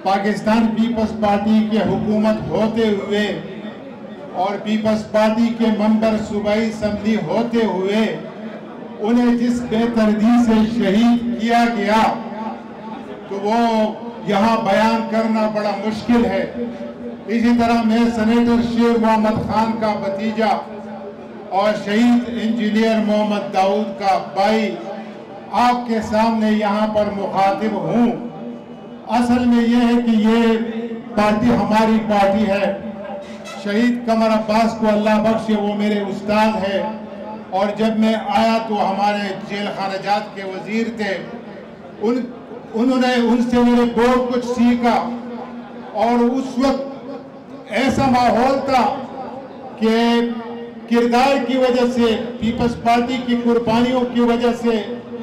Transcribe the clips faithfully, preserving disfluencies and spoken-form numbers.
Pakistan Peoples party کے حکومت ہوتے ہوئے اور پیپلز پارٹی کے ممبر صوبائی اسمبلی ہوتے ہوئے انہیں جس بے دردی سے شہید کیا گیا تو وہ یہاں بیان کرنا بڑا مشکل ہے۔ اسی طرح میں سینیٹر شیر محمد خان کا بھتیجا اور شہید انجینئر محمد داؤد کا بھائی آپ کے سامنے یہاں پر مخاطب ہوں۔ اصل میں یہ ہے کہ یہ پارٹی ہماری پارٹی ہے۔ شہید قمر عباس کو اللہ بخشے، وہ میرے استاد ہے، اور جب میں آیا تو ہمارے جیل خانہ جات کے وزیر تھے، ان انہوں نے ان سے میرے بہت کچھ سیکھا، اور اس وقت ایسا ماحول تھا کہ کردار کی وجہ سے، پیپلز پارٹی کی قربانیوں کی وجہ سے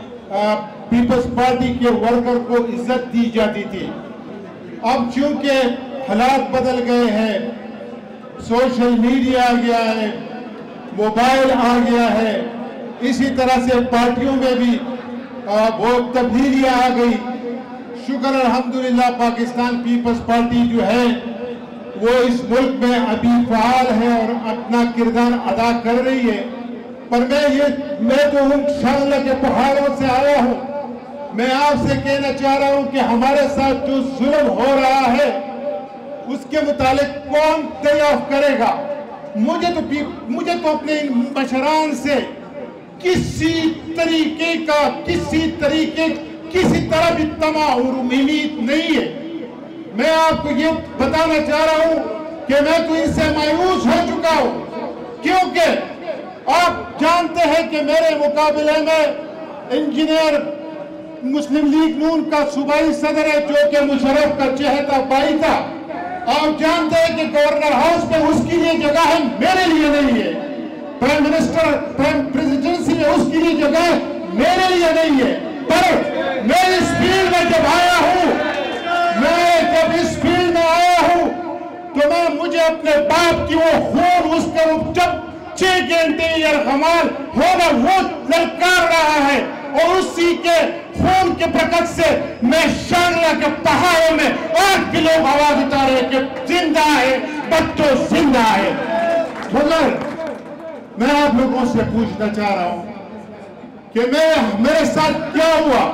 پیپلز پارٹی کے ورکر کو عزت دی جاتی تھی۔ اب چونکہ حالات بدل گئے ہیں، سوشل میڈیا آ گیا ہے، موبائل آ گیا ہے، اسی طرح سے پارٹیوں میں بھی بہت تبدیلیاں آ گئی۔ شکر الحمدللہ پاکستان پیپلز پارٹی جو ہے وہ اس ملک میں ابھی فعال ہے اور اپنا کردار ادا کر رہی ہے، پر میں یہ میں تو ان شاءاللہ کے پہاڑوں سے آیا ہوں۔ میں آپ سے کہنا چاہ رہا ہوں کہ ہمارے ساتھ جو ظلم ہو رہا ہے اس کے متعلق کون دریافت کرے گا؟ مجھے تو مجھے تو اپنے مشران سے کسی طریقے کا کسی طریقے کسی طرح بھی طمع اور امید نہیں ہے۔ میں آپ کو یہ بتانا چاہ رہا ہوں کہ میں تو ان سے مایوس ہو چکا ہوں، کیونکہ آپ جانتے ہیں کہ میرے مقابلے میں انجینئر مسلم لیگ نون کا صوبائی صدر ہے جو کہ مشرف کا چہتا بھائی تھا۔ آپ جانتے ہیں کہ گورنر ہاؤس میں اس کی لیے جگہ ہے، میرے لیے نہیں ہے۔ پرائم منسٹر پرائم پریزیڈنسی میں اس کی لیے جگہ ہے، میرے لیے نہیں ہے۔ پر میں اس فیلڈ میں جب آیا ہوں میں جب اس فیلڈ میں آیا ہوں تو میں مجھے اپنے باپ کی وہ خون اس کا جب چھ گھنٹے یرغمال ہونا وہ للکار رہا ہے، اور اسی کے خون کے برکت سے میں شانلہ کے پہاڑوں میں آج کے لوگ آواز اٹھا رہے کہ زندہ ہے بچوں زندہ ہے۔ مگر میں آپ لوگوں سے پوچھنا چاہ رہا ہوں کہ میں میرے ساتھ کیا ہوا؟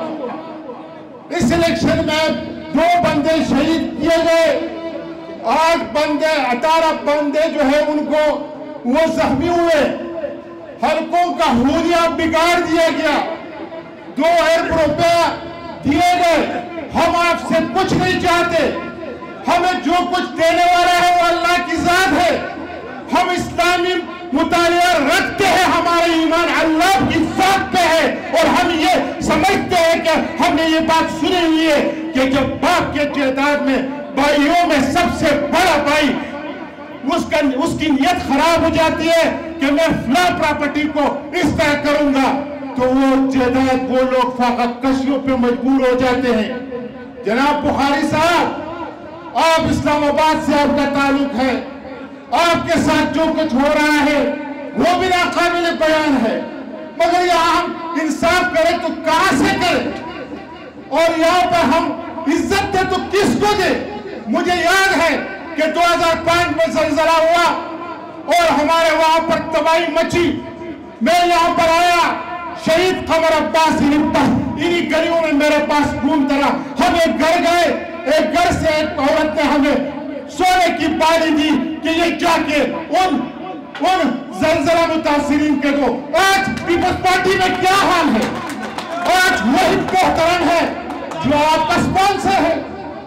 اس الیکشن میں دو بندے شہید کیے گئے، آٹھ بندے اٹھارہ بندے جو ہے ان کو وہ زخمی ہوئے، حلقوں کا حلیہ بگاڑ دیا گیا، دو ارب روپے دیے گئے۔ ہم آپ سے کچھ نہیں چاہتے، ہمیں جو کچھ دینے والا ہے وہ اللہ کی ذات ہے۔ ہم اسلامی مطالعہ رکھتے ہیں، ہمارا ایمان اللہ کی ذات پہ ہے، اور ہم یہ سمجھتے ہیں کہ ہم نے یہ بات سنی ہوئی ہے کہ جب باپ کے جائیداد میں بھائیوں میں سب سے بڑا بھائی اس کا اس کی نیت خراب ہو جاتی ہے کہ میں فلاں پراپرٹی کو اس طرح کروں گا، تو وہ جائیداد وہ لوگ فاقہ کشیوں پہ مجبور ہو جاتے ہیں۔ جناب بخاری صاحب، آپ اسلام آباد سے آپ کا تعلق ہے، آپ کے ساتھ جو کچھ ہو رہا ہے وہ بھی ناقابل بیان ہے، مگر یہاں ہم انصاف کریں تو کہاں سے کریں؟ اور یہاں پر ہم عزت دے تو کس کو دے؟ مجھے یاد ہے کہ دو ہزار پانچ میں زلزلہ ہوا اور ہمارے وہاں پر تباہی مچی، میں یہاں پر آیا، شہید قمر عباس انہی گلیوں میں میرے پاس گھومتا رہا۔ ہم ایک گھر گئے، ایک گھر سے ایک عورت نے ہمیں سونے کی بالی دی کہ یہ جا کے ان ان زلزلہ متاثرین کے دو۔ آج پیپلز پارٹی میں کیا حال ہے؟ آج وہی محترم ہے جو آپ کا اسپانسر ہے۔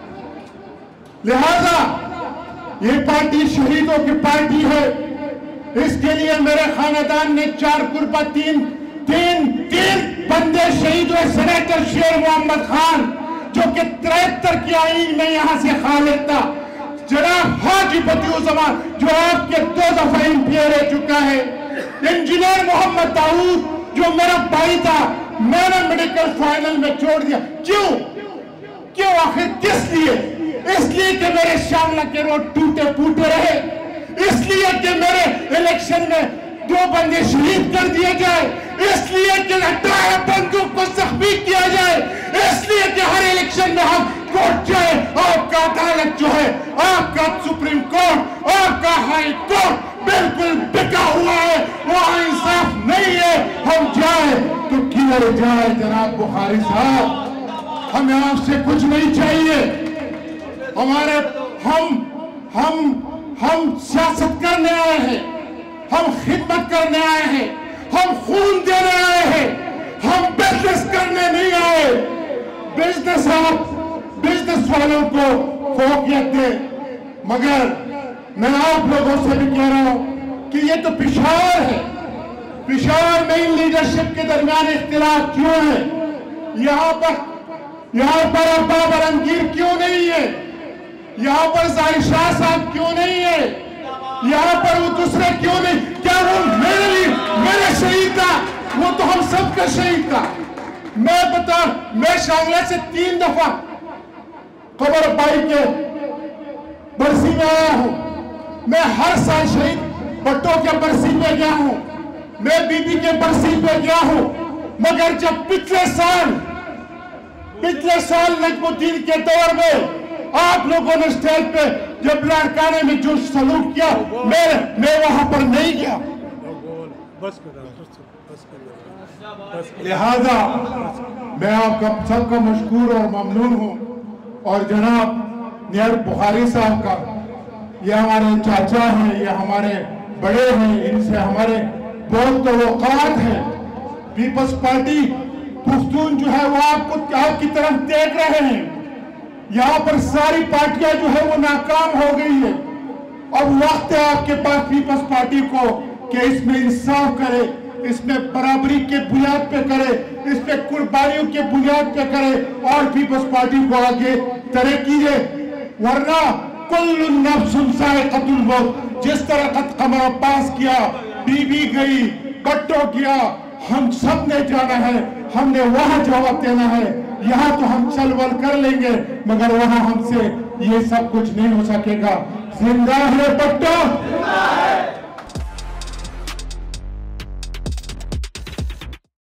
لہذا یہ پارٹی شہیدوں کی پارٹی ہے، اس کے لیے میرے خاندان نے چار قربہ تین تین تین بندے شہید ہوئے۔ سینیٹر شیر محمد خان جو کہ تریہتر کی آئین میں یہاں سے خالد تھا، جناب حاجی بدیع الزمان جو آپ کے دو دفعہ امپیئر رہ چکا ہے، انجینئر محمد داؤد جو میرا بھائی تھا، میں نے میڈیکل فائنل میں چھوڑ دیا۔ کیوں کیوں آخر کس لیے؟ اس لیے کہ میرے شاملہ کے روڈ ٹوٹے پوٹے رہے، اس لیے کہ میرے الیکشن میں دو بندے شہید کر دیے جائے، اس لیے کہ اٹھارہ بندوں کو زخمی کیا جائے، اس لیے کہ ہر الیکشن میں ہم کوٹ جائے آپ کا عدالت جو ہے، آپ کا سپریم کورٹ، آپ کا ہائی کورٹ بالکل بکا ہوا ہے، وہاں انصاف نہیں ہے. ہم جائیں تو کدھر جائے جناب بخاری صاحب؟ ہمیں آپ سے کچھ نہیں چاہیے. ہمارے ہم ہم ہم سیاست کرنے آئے ہیں، ہم خدمت کرنے آئے ہیں، ہم خون دینے آئے ہیں، ہم بزنس کرنے نہیں آئے. بزنس آپ بزنس والوں کو فوقیت دے، مگر میں آپ لوگوں سے بھی کہہ رہا ہوں کہ یہ تو پشاور ہے. پشاور میں ان لیڈرشپ کے درمیان اختلاف کیوں ہے؟ یہاں پر یہاں پر عباب علمگیر کیوں نہیں ہے؟ یہاں پر ظاہر شاہ صاحب کیوں نہیں ہے؟ یہاں پر وہ دوسرے کیوں نہیں؟ کیا وہ میرے لیے میرے شہید تھا؟ وہ تو ہم سب کا شہید تھا. میں بتا میں شانگلہ سے تین دفعہ قبر بائی کے برسی میں آیا ہوں. میں ہر سال شہید بٹوں کے برسی پہ گیا ہوں، میں بی بی کے برسی پہ گیا ہوں. مگر جب پچھلے سال پچھلے سال نجم الدین کے دور میں آپ لوگوں نے اسٹیج پہ جب لاڑکانے میں جو سلوک کیا، میں میں وہاں پر نہیں گیا. لہذا میں آپ کا سب کا مشکور اور ممنون ہوں. اور جناب نیئر بخاری صاحب کا، یہ ہمارے چاچا ہیں، یہ ہمارے بڑے ہیں، ان سے ہمارے بہت توقعات ہیں. پیپلز پارٹی پختون جو ہے وہ آپ کو آپ کی طرف دیکھ رہے ہیں. یہاں پر ساری پارٹیاں جو ہے وہ ناکام ہو گئی ہے. اب وقت ہے آپ کے پاس پیپلز پارٹی کو کہ اس میں انصاف کرے، اس میں برابری کے بنیاد پہ کرے، اس پہ قربانیوں کے بنیاد پہ کرے اور پیپلز پارٹی کو آگے ترقی دے. ورنہ کل نفس ذائقۃ الموت، جس طرح قد قمر عباس کیا، بی بی گئی، بٹو کیا، ہم سب نے جانا ہے، ہم نے وہاں جواب دینا ہے. یہاں تو ہم چل ول کر لیں گے مگر وہاں ہم سے یہ سب کچھ نہیں ہو سکے گا. زندہ ہے بٹو.